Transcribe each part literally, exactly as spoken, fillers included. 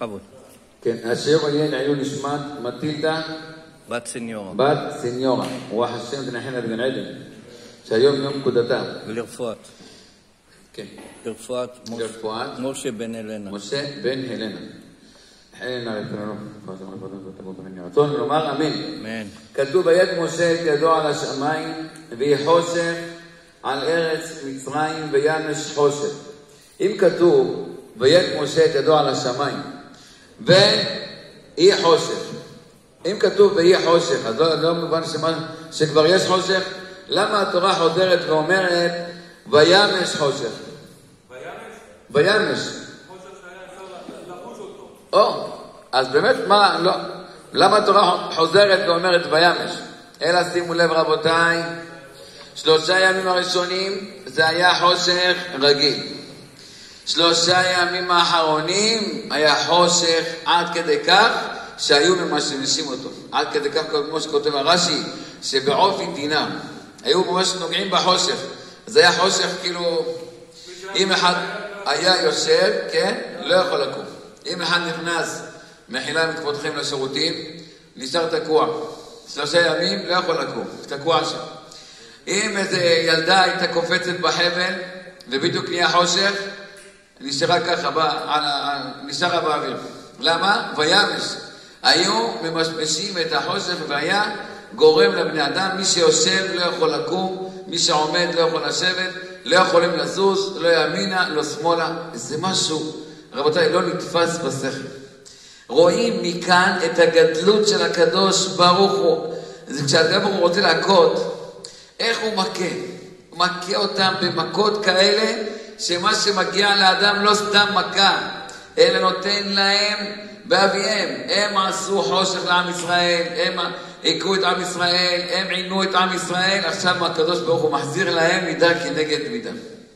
בכבוד. כן, אשר יהיה לעילוי נשמת מטילדה בת סניורה. בת סניורה. רוח השם תנחנה בגן עדן, שהיום יום פקודתה. ולרפואת. כן. לרפואת משה בן הלנה. משה בן הלנה. רצון לומר אמן. אמן. כתוב ויט משה את ידו על השמיים ויהי חושך על ארץ מצרים וימש חושך. אם כתוב ויט משה את ידו על השמיים ויהי חושך, אם כתוב ויהי חושך, אז לא, לא מובן שמה, שכבר יש חושך. למה התורה חוזרת ואומרת וימש חושך? וימש או, אז באמת מה, לא, למה התורה חוזרת ואומרת וימש? אלא שימו לב רבותיי, שלושה ימים הראשונים זה היה חושך רגיל, שלושה ימים האחרונים היה חושך עד כדי כך שהיו ממשמשים אותו, עד כדי כך כמו שכותב הרש"י שבעופי דינם היו ממש נוגעים בחושך. זה היה חושך כאילו אם אחד היה יושב, כן, לא יכול לקום. אם אחד נכנס מחילה מכבודכם לשירותים, נשאר תקוע שלושה ימים, לא יכול לקום, תקוע שם. אם איזה ילדה הייתה קופצת בחבל ובדיוק נהיה חושך, נשארה ככה, נשארה באוויר. למה? וימש. היו ממשמשים את החושך והיה גורם לבני אדם, מי שיושב לא יכול לקום, מי שעומד לא יכול לשבת, לא יכולים לזוז, לא ימינה, לא שמאלה. זה משהו, רבותיי, לא נתפס בשכל. רואים מכאן את הגדלות של הקדוש ברוך הוא. זה כשהקדוש ברוך הוא רוצה להכות, איך הוא מכה? הוא מכה אותם במכות כאלה, שמה שמגיע לאדם לא סתם מכה, אלא נותן להם באביהם. הם עשו חושך לעם ישראל, הם הכו את עם ישראל, הם עינו את עם ישראל, עכשיו הקדוש ברוך הוא מחזיר להם מידה כנגד מידה.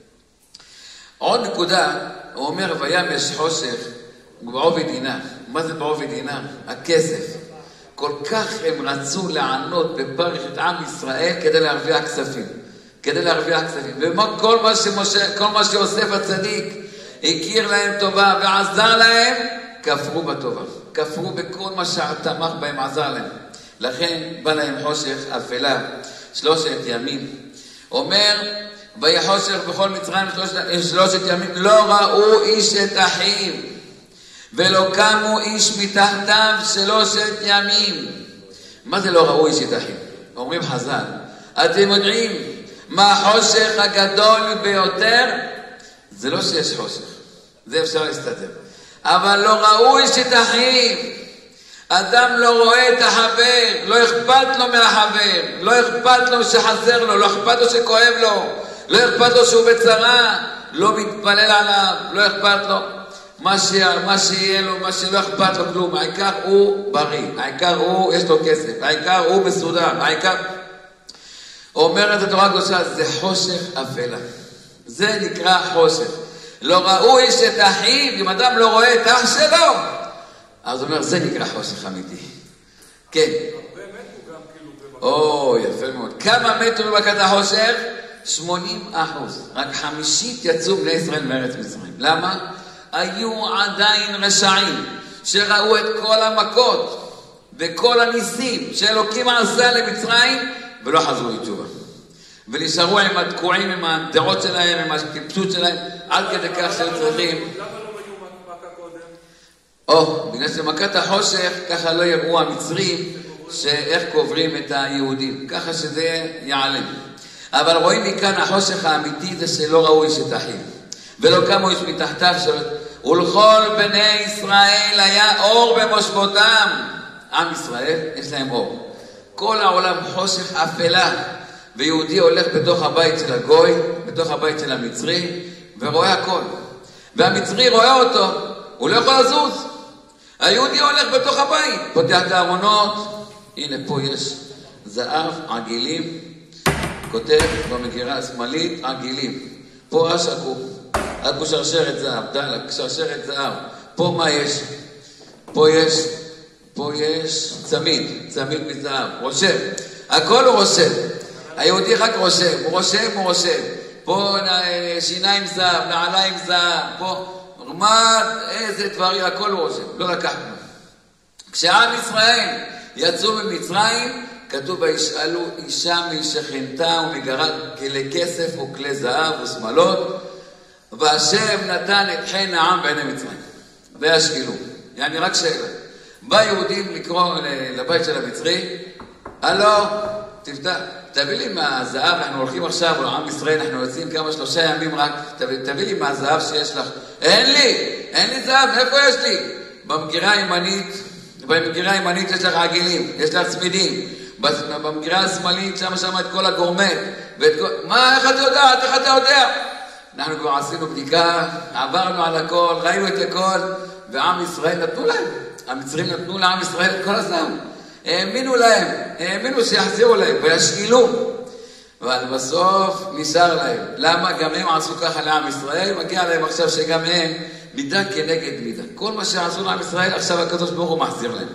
עוד נקודה, הוא אומר וימש חושך בעובי דינה. מה זה בעובי דינה? הכסף. כל כך הם רצו לענות בפרש את עם ישראל כדי להרוויח כספים, כדי להרוויח כספים. וכל מה שמשה, כל מה שיוסף הצדיק הכיר להם טובה ועזר להם, כפרו בטובה, כפרו בכל מה שתמך בהם, עזר להם. לכן בא להם חושך אפלה שלושת ימים. אומר ויהי חושך בכל מצרים שלושת, שלושת ימים, לא ראו איש את אחיו ולא קמו איש מתחתיו שלושת ימים. מה זה לא ראו איש את אחיו? אומרים חז"ל, אתם יודעים מה החושך הגדול ביותר? זה לא שיש חושך, זה אפשר להסתדר, אבל לא ראו איש את אחיו. אדם לא רואה את החבר, לא אכפת לו מהחבר, לא אכפת לו שחסר לו, לא אכפת לו שכואב לו, לא אכפת לו שהוא בצרה, לא מתפלל עליו, לא אכפת לו מה, ש... מה שיהיה לו, מה שלא אכפת לו כלום. העיקר הוא בריא, העיקר הוא יש לו כסף, העיקר הוא מסודר, העיקר... אומרת התורה הקדושה, זה חושך אפלה, זה נקרא חושך. לא ראו איש את אחיו. אם אדם לא רואה את אח שלו, אז הוא אומר, זה נקרא חושך אמיתי. כן. הרבה מתו גם כאילו. או, יפה מאוד. כמה מתו במכת החושך? שמונים אחוז. רק חמישית יצאו בני ישראל מארץ מצרים. למה? היו עדיין רשעים שראו את כל המכות וכל הניסים שאלוקים עשה למצרים ולא חזרו לתשובה. ונשארו עם התקועים, עם הדעות שלהם, עם הטיפשות שלהם, עד כדי כך שהם צריכים... או, בגלל שמכת החושך, ככה לא יראו המצרים שאיך קוברים את היהודים, ככה שזה ייעלם. אבל רואים מכאן החושך האמיתי זה שלא ראו איש את אחיו ולא קמו איש מתחתיו, ולכל בני ישראל היה אור במושבותם. עם ישראל יש להם אור, כל העולם חושך אפלה, ויהודי הולך בתוך הבית של הגוי, בתוך הבית של המצרי, ורואה הכל, והמצרי רואה אותו, הוא לא יכול לזוז. היהודי הולך בתוך הבית, פותח את הארונות, הנה פה יש זהב, עגילים, כותב במגירה השמאלית, עגילים. פה אשקו, אקו שרשרת זהב, דלק, שרשרת זהב. פה מה יש? פה יש, פה יש צמיד, צמיד מזהב, רושם. הכל הוא רושם. היהודי רק רושם, הוא רושם, הוא רושם. פה שיניים זהב, נעליים זהב, פה רמד, איזה דברים, הכל הוא רושם, לא לקחנו. כשעם ישראל יצאו ממצרים, כתוב וישאלו אישה משכנתה ומגרת כלי כסף וכלי זהב ושמלות, והשם נתן את חן העם בעיני מצרים. וישאלו. יעני רק שאלה. בא יהודים לקרוא לבית של המצרי, הלו, תפתח, תביא לי מהזהב, אנחנו הולכים עכשיו לעם ישראל, אנחנו יוצאים כמה שלושה ימים רק, תביא, תביא לי מהזהב שיש לך. אין לי, אין לי זהב, מאיפה יש לי? במגירה הימנית, במגירה הימנית יש לך עגילים, יש לך צמידים. במגירה השמאלית, שם שם את כל הגורמט, ואת כל... מה, איך אתה יודע? איך אתה יודע? אנחנו כבר עשינו בדיקה, עברנו על הכל, ראינו את הכל, ועם ישראל נתנו להם. המצרים נתנו לעם ישראל את כל הזהב. האמינו להם, האמינו שיחזירו להם, וישאלו. אבל בסוף נשאר להם. למה? גם הם עשו ככה לעם ישראל, מגיע להם עכשיו שגם הם מידה כנגד מידה. כל מה שעשו לעם ישראל, עכשיו הקדוש ברוך הוא מחזיר להם.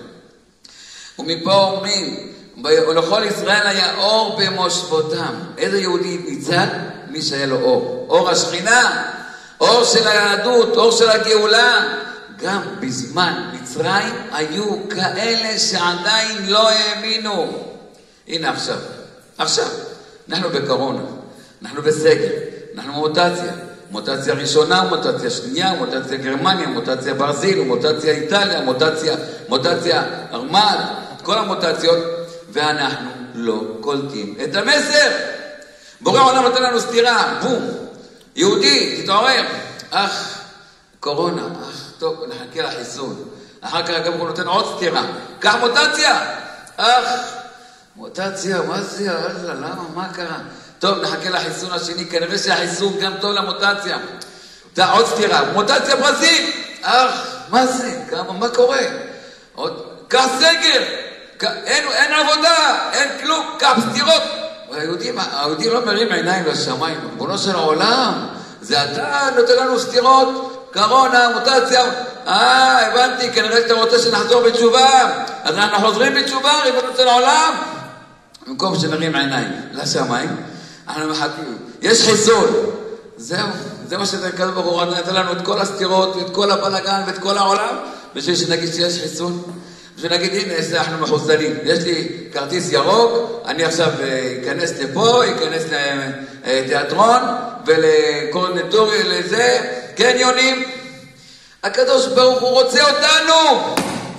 ומפה אומרים, ולכל ישראל היה אור במושבותם. איזה יהודי ניצל? מי שהיה לו אור. אור השכינה, אור של היהדות, אור של הגאולה. גם בזמן מצרים היו כאלה שעדיין לא האמינו. הנה עכשיו, עכשיו, אנחנו בקורונה, אנחנו בסגר, אנחנו מוטציה. מוטציה ראשונה, מוטציה שנייה, מוטציה גרמניה, מוטציה ברזיל, מוטציה איטליה, מוטציה, מוטציה ארמד, כל המוטציות. ואנחנו לא קולטים את המסר. בורא העולם נותן לנו סתירה, בום, יהודי, תתעורר. אך, קורונה, אך, טוב, נחכה לחיסון. אחר כך גם הוא נותן עוד סתירה. כך מוטציה. אך, מוטציה, מה זה? אללה, למה? מה קרה? טוב, נחכה לחיסון השני, כנראה שהחיסון גם טוב למוטציה. אתה עוד סתירה, מוטציה ברזיל. אך, מה זה? כמה, מה קורה? עוד, כך סגר. אין, אין עבודה, אין כלום, כך סתירות. היהודי, היהודי לא מרים עיניים לשמיים. בונו של העולם, זה אתה נותן לנו סתירות. קורונה, מוטציה, אה, הבנתי, כנראה שאתה רוצה שנחזור בתשובה, אז אנחנו חוזרים בתשובה, ריבונו של העולם. במקום שנרים עיניים לשמיים, אנחנו מחכים, יש חיסון, זהו, זה מה שזה כזה ברור, נתן לנו את כל הסתירות, ואת כל הבלגן, ואת כל העולם, בשביל שנגיד שיש חיסון, בשביל נגיד, הנה, אנחנו מחוסנים, יש לי כרטיס ירוק, אני עכשיו אכנס לפה, אכנס לתיאטרון, ולקורנטורי, לזה, קניונים. הקדוש ברוך הוא רוצה אותנו.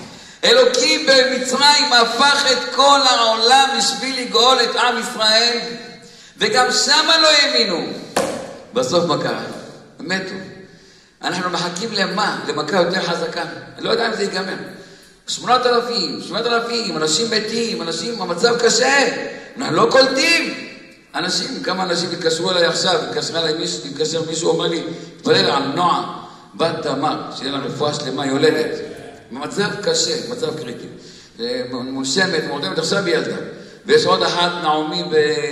אלוקים במצרים הפך את כל העולם בשביל לגאול את עם ישראל, וגם שם לא האמינו. בסוף מה קרה? מתו. אנחנו מחכים למה? למכה יותר חזקה. אני לא יודע אם זה ייגמר. שמונת אלפים, שמונת אלפים, אנשים מתים, אנשים, המצב קשה. אנחנו לא קולטים. אנשים, כמה אנשים התקשרו אליי עכשיו, התקשר אליי מישהו, התקשר מישהו, אומר לי, תפלל על נועה, בת תמר, שיהיה לה רפואה שלמה, יולדת. במצב קשה, מצב קריטי. מונשמת, מורדמת, עכשיו ילדה. ויש עוד אחת, נעמי,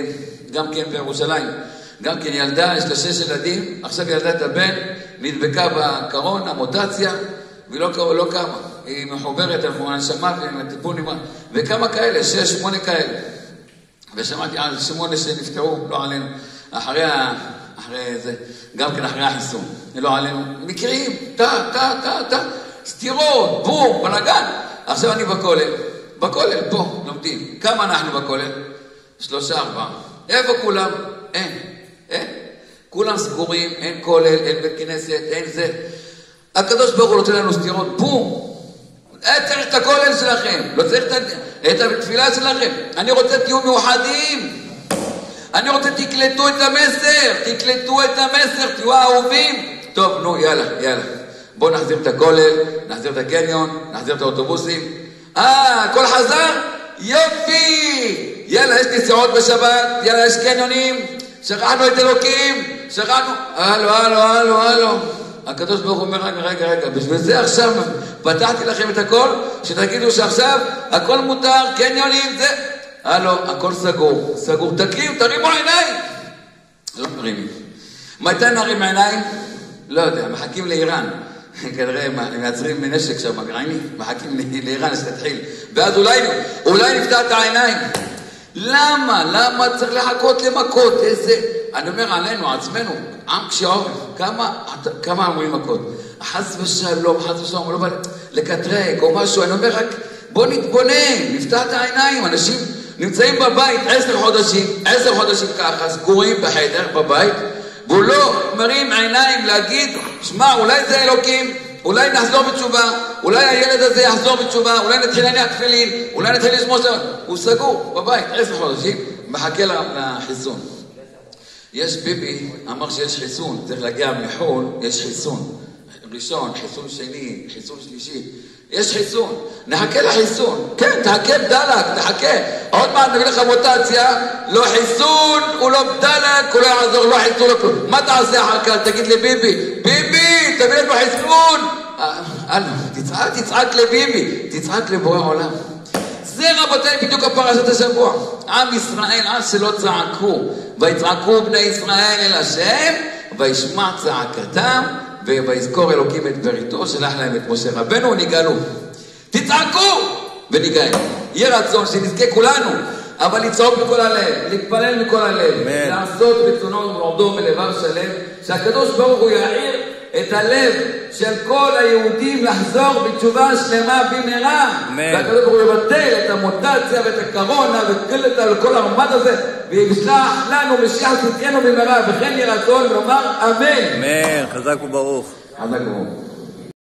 גם כן בירושלים. גם כן ילדה, יש לה שש ילדים, עכשיו ילדה את הבן, נדבקה בקורונה, מוטציה, והיא לא, לא קמה. היא מחוברת, אנחנו נשמה וטיפול נמרץ. וכמה כאלה, שש, שמונה כאלה. ושמעתי על שמונה שנפטרו, לא עלינו, אחרי, אחרי זה, גם כן אחרי החיסון, לא עלינו, מקרים, טה, טה, טה, טה, סתירות, בום, בלגן. עכשיו אני בכולל, בכולל, פה, לומדים. כמה אנחנו בכולל? שלושה, ארבעה. איפה כולם? אין, אין. כולם סגורים, אין כולל, אין בית כנסת, אין זה. הקדוש ברוך הוא נותן לנו סתירות, בום. אין צריך את הכולל שלכם, לא צריך את התפילה שלכם. אני רוצה תהיו מאוחדים. אני רוצה תקלטו את המסר, תקלטו את המסר, תהיו אהובים. טוב, נו, יאללה, יאללה. בואו נחזיר את הכולל, נחזיר את הקניון, נחזיר את האוטובוסים. אה, הכל חזר? יופי! יאללה, יש נסיעות בשבת, יאללה, יש קניונים. שכחנו את אלוקים, שכחנו. הלו, הלו, הלו, הלו. הקדוש ברוך הוא אומר, רגע, רגע, רגע, בשביל זה עכשיו פתחתי לכם את הכל, שתגידו שעכשיו הכל מותר, קניונים, זה. הלו, הכל סגור, סגור. תקריאו, תרימו עיניים. לא מרימים. מתי נרים עיניים? לא יודע, מחכים לאיראן. כנראה הם מייצרים מנשק שם, מגרעיני, מחכים לאיראן שתתחיל. ואז אולי, אולי נפתח את העיניים. למה? למה צריך לחכות למכות? איזה... אני אומר עלינו, עצמנו, עם קשה עורף. כמה, כמה אמורים מכות? חס ושלום, חס ושלום, הוא לא בא לקטרק או משהו, אני אומר רק, בוא נתבונן, נפתח את העיניים, אנשים נמצאים בבית עשר חודשים, עשר חודשים ככה, סגורים בחדר, בבית, והוא לא מרים עיניים להגיד, שמע, אולי זה אלוקים, אולי נחזור בתשובה, אולי הילד הזה יחזור בתשובה, אולי נתחיל להניח תפילין, אולי נתחיל לשמור שם, הוא סגור בבית, עשר חודשים, מחכה לחיסון. יש ביבי, אמר שיש חיסון, צריך להגיע מחול, יש חיסון. ראשון, חיסון שני, חיסון שלישי. יש חיסון, נחכה לחיסון. כן, תחכה בדלק, תחכה. עוד מעט נביא לך מוטציה, לא חיסון, הוא לא בדלק, הוא לא יעזור, לא חיסון, לא כלום. מה תעשה אחר כך? תגיד לביבי, ביבי, תביא לנו חיסון. אלו, תצעק, תצעק לביבי, תצעק לבורא עולם. זה רבותיי בדיוק הפרשת השבוע. עם ישראל, עם שלא צעקו, ויצעקו בני ישראל אל השם, וישמע צעקתם, ויזכור אלוקים את בריתו, שלח להם את משה רבנו, ונגאלו. תצעקו ונגאל. יהיה רצון שנזכה כולנו, אבל לצעוק מכל הלב, להתפלל מכל הלב, לעשות רצונו ומורדו בלבב שלם, שהקדוש ברוך הוא יעיר את הלב של כל היהודים לחזור בתשובה שלמה במהרה, והקדוש ברוך הוא יבטל את המוטציה ואת הקורונה ואת כל הרמד הזה, וישלח לנו משיח צדקנו במהרה, וכן יהיה רצון לומר אמן. אמן, חזק וברוך. חזק וברוך.